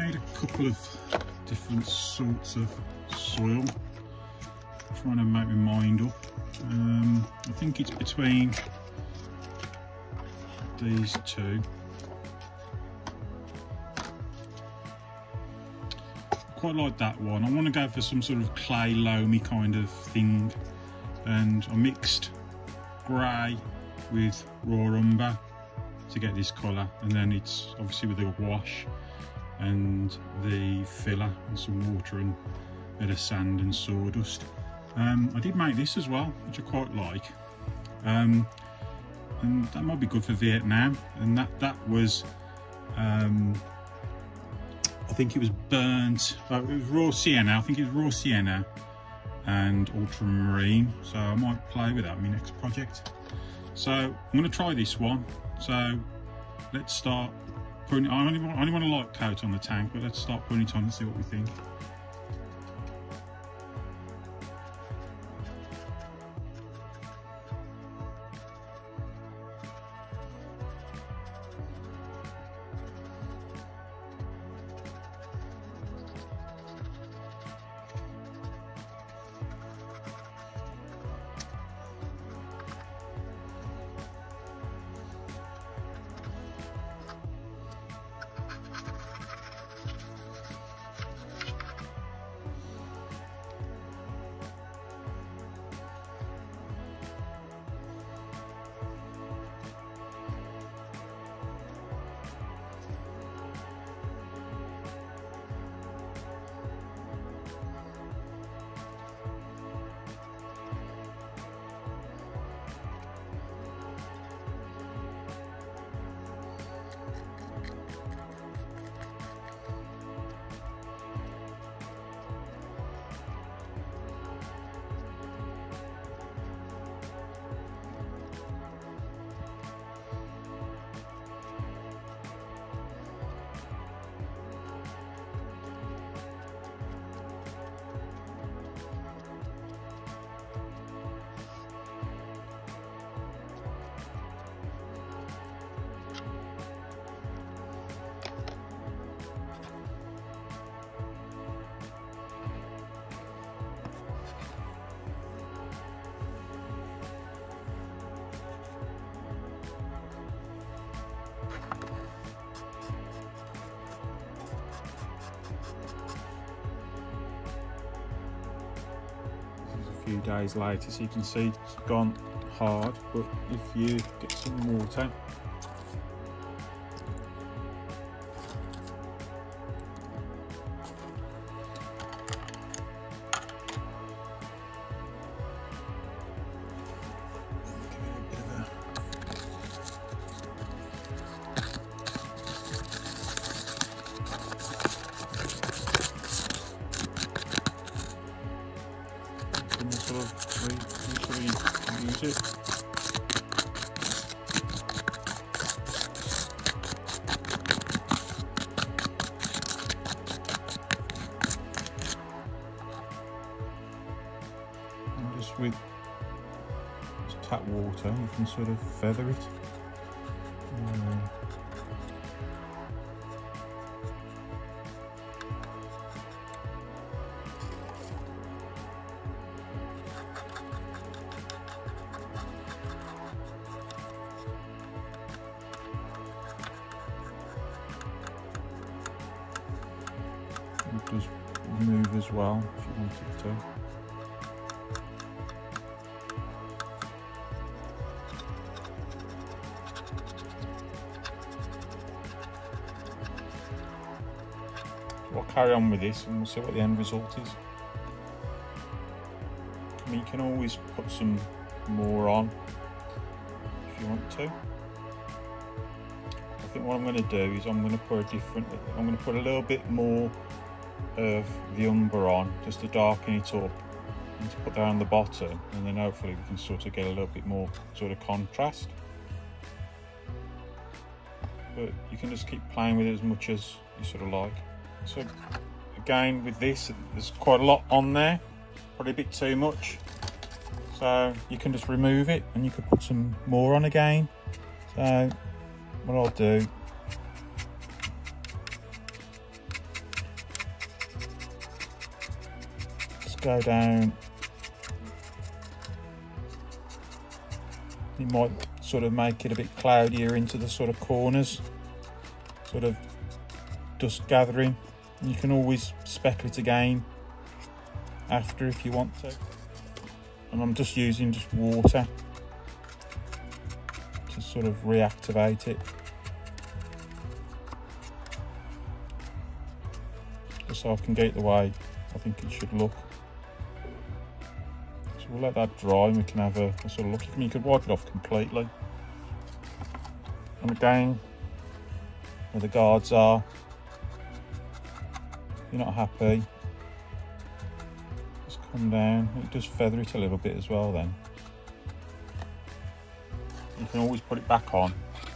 made a couple of different sorts of soil, trying to make my mind up. I think it's between these two. Quite like that one. I want to go for some sort of clay loamy kind of thing, and I mixed grey with raw umber to get this colour, and then it's obviously with a wash and the filler and some water and a bit of sand and sawdust. I did make this as well, which I quite like, and that might be good for Vietnam. And that was I think it was burnt, it was raw sienna. I think it was raw sienna and ultramarine, so I might play with that in my next project. So I'm going to try this one. So let's start putting, I only want a light coat on the tank, but let's start putting it on and see what we think. Few days later, so you can see it's gone hard, but if you get some water, use it. And just with tap water, you can sort of feather it. It does move as well if you want it to. We'll carry on with this and we'll see what the end result is. I mean, you can always put some more on if you want to. I think what I'm going to do is I'm going to put a little bit more of the umber on, just to darken it up, and to put that on the bottom, and then hopefully we can sort of get a little bit more sort of contrast. But you can just keep playing with it as much as you sort of like. So again, with this, there's quite a lot on there, probably a bit too much, so you can just remove it and you could put some more on again. So what I'll do, go down. You might sort of make it a bit cloudier into the sort of corners, sort of dust gathering. And you can always speckle it again after if you want to. And I'm just using just water to sort of reactivate it, just so I can get it the way I think it should look. So we'll let that dry and we can have a sort of look. You could wipe it off completely. And again, where the guards are, if you're not happy, just come down. It does feather it a little bit as well then. You can always put it back on.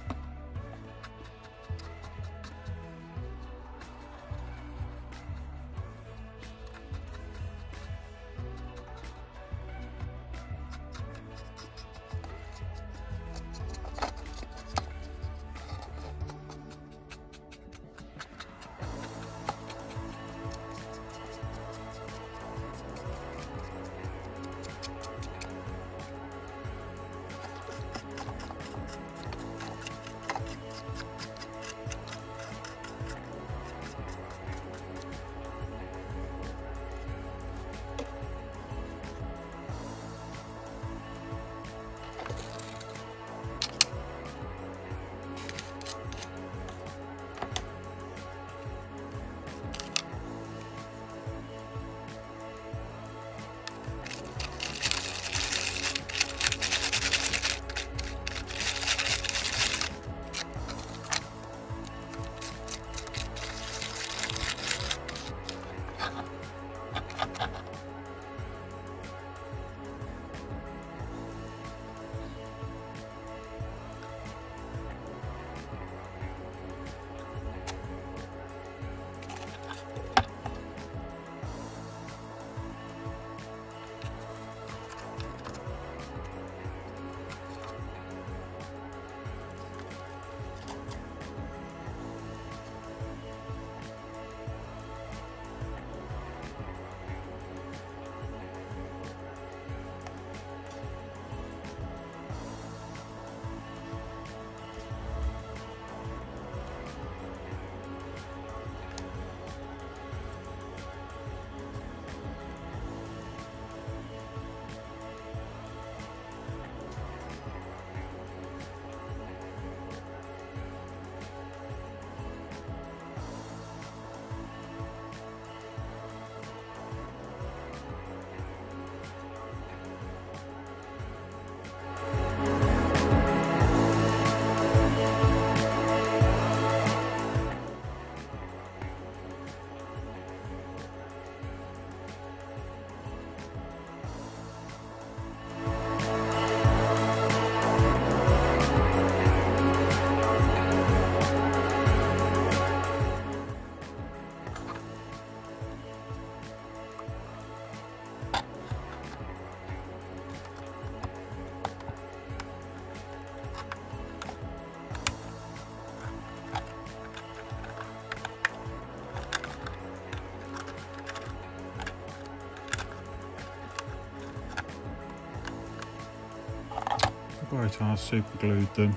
Right, I super glued them.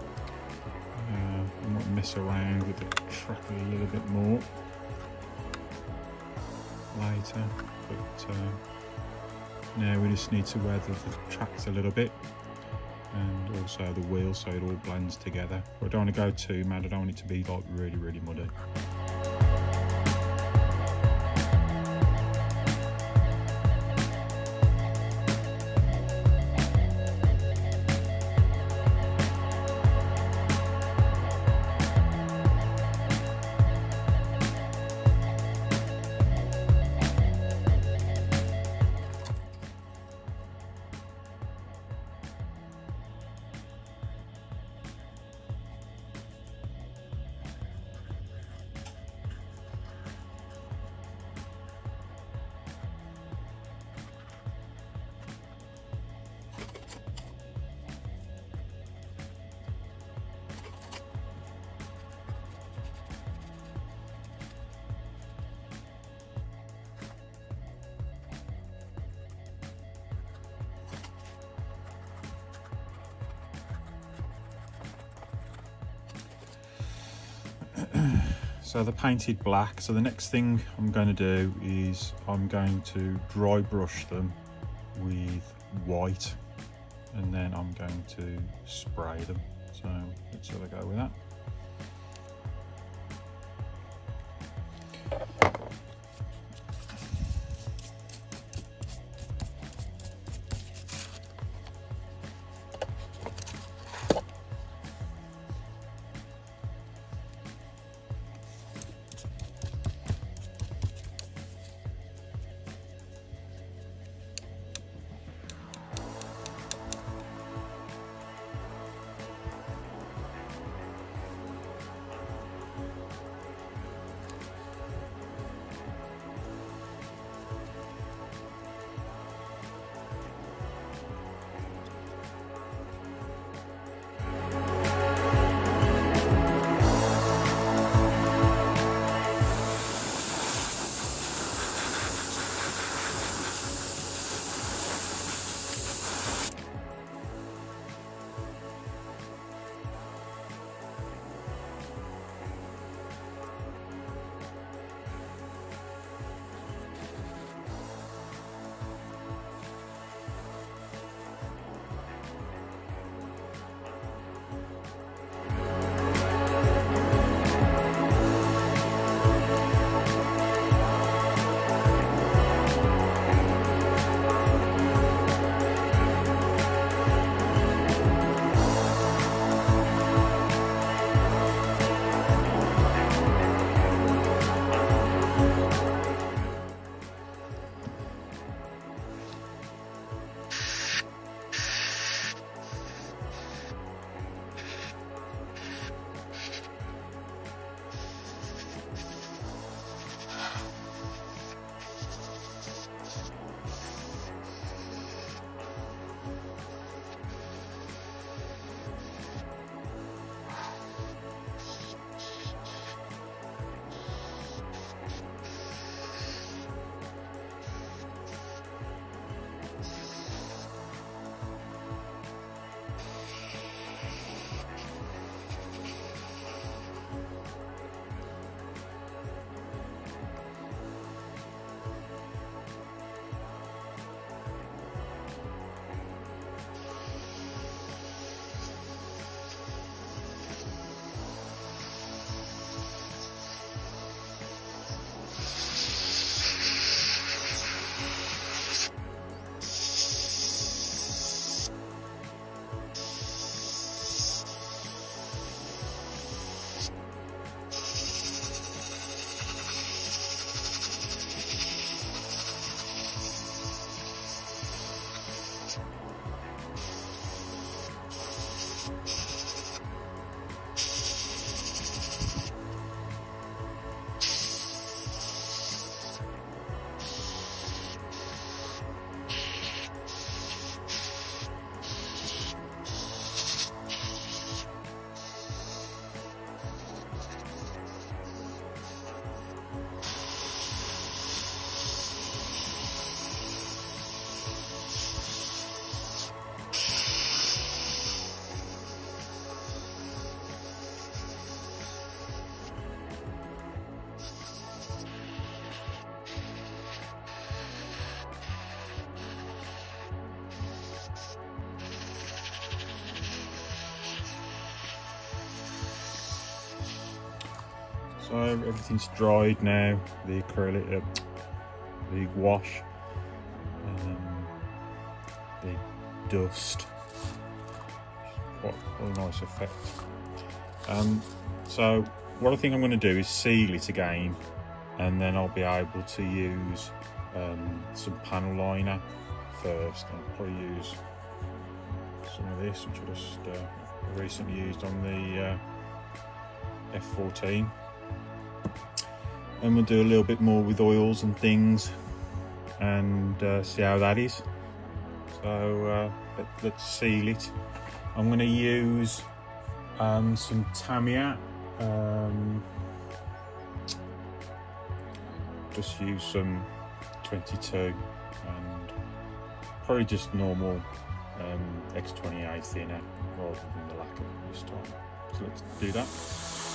I might mess around with the track a little bit more later, but now we just need to weather the tracks a little bit and also the wheel so it all blends together. But I don't want to go too mad, I don't want it to be like really muddy. So they're painted black. So the next thing I'm going to do is I'm going to dry brush them with white, and then I'm going to spray them. So let's have a go with that. So everything's dried now, the acrylic, the wash, the dust, quite a nice effect. So what I think I'm going to do is seal it again, and then I'll be able to use some panel liner first. I'll probably use some of this, which I just recently used on the F14. And we'll do a little bit more with oils and things, and see how that is. So let's seal it. I'm going to use some Tamiya. Just use some 22 and probably just normal X28 thinner rather than the lacquer this time. So let's do that.